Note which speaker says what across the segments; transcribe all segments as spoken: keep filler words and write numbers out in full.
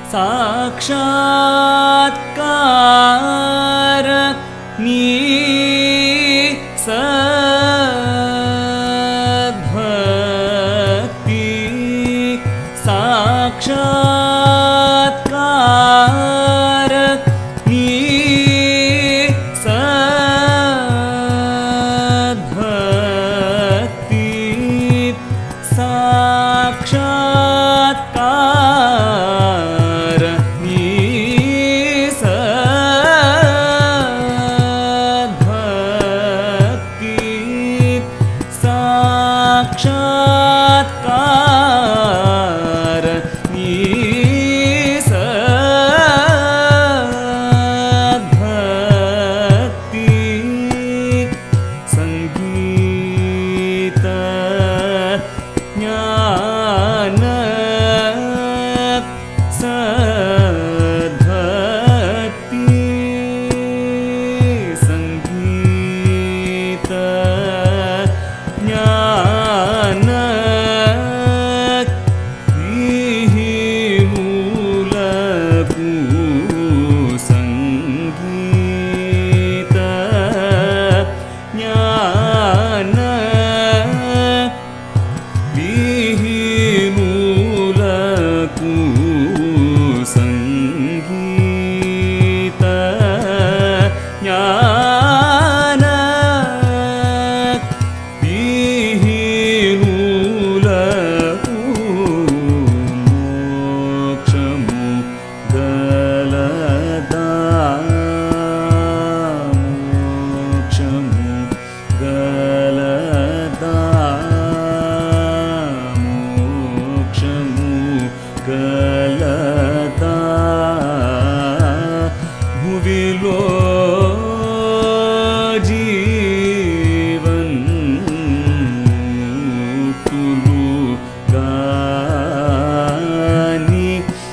Speaker 1: साक्षात्कार नी सद्भक्ति साक्षात्कार नी सद्भक्ति साक्षात्कार नी सद्भक्ति साक्षात्कार नी सद्भक्ति संगीत ज्ञान सद्भक्ति संगीत ज्ञान विहीनूलकु संगीत ज्ञान विहीनूलकु संगीत ज्ञान विहीनूलकु मोक्षमु गलदा मोक्षमु गलदा मोक्षमु गलदा भुविलो जीवन मुक्तुलु गानि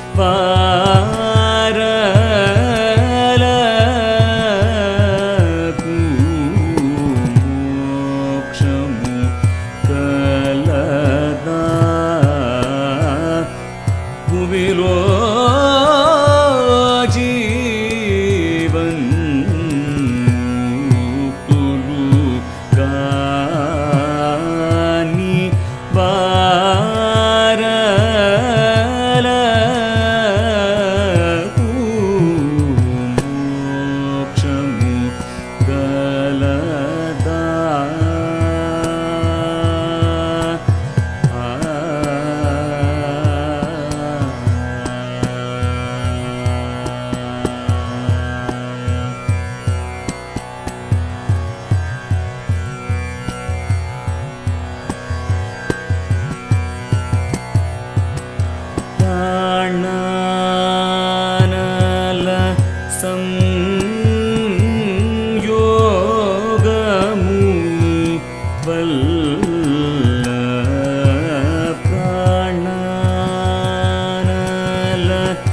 Speaker 1: पारलकु मोक्षमु गलदा भुविलो जीवन मुक्तुलु गानि पारलकु मोक्षमु गलदा प्राणानल संयोगमु वल्ल प्राणानल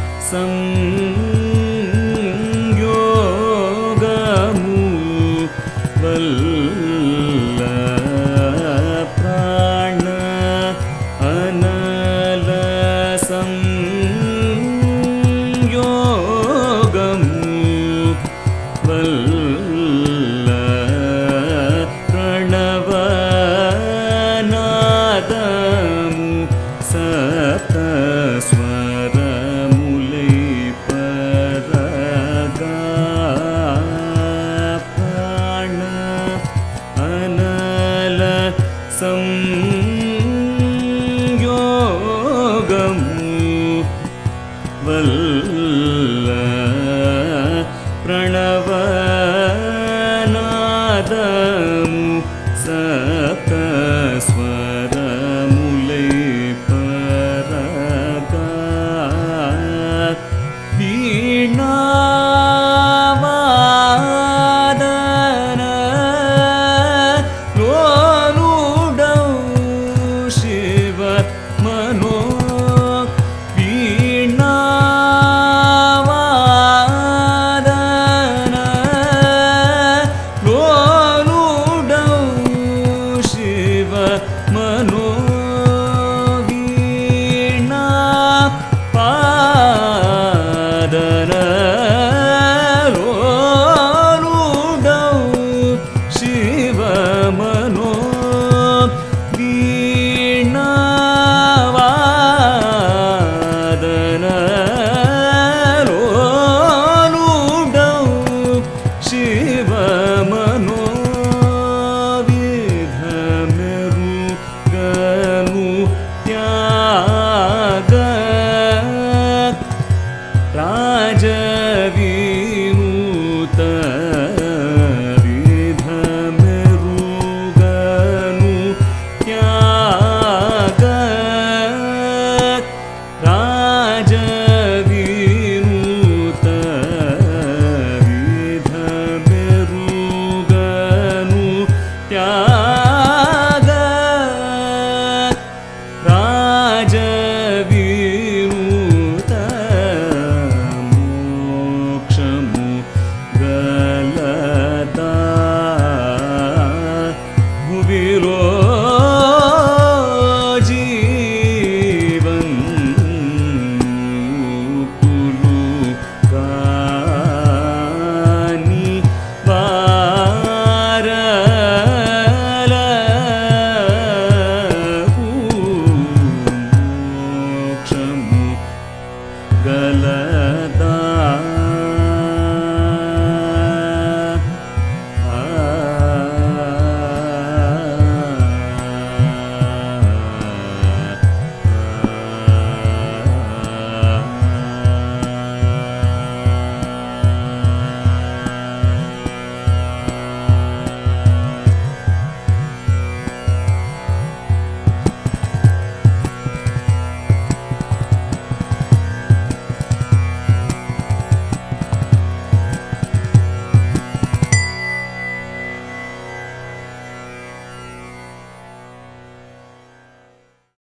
Speaker 1: संयोगमु वल्ल प्राण अनल संयोगमु वल्ल प्रणवनादमु सप्तस्वरमुलै परगा प्राण अनल संयोगमु वल्ल प्रणवनादमु सप्तस्वरमुलै परगा वीणावादन लोलुडौ शिव मनो वीणावादन लोलुडौ शिव मनो वीणा पा राजा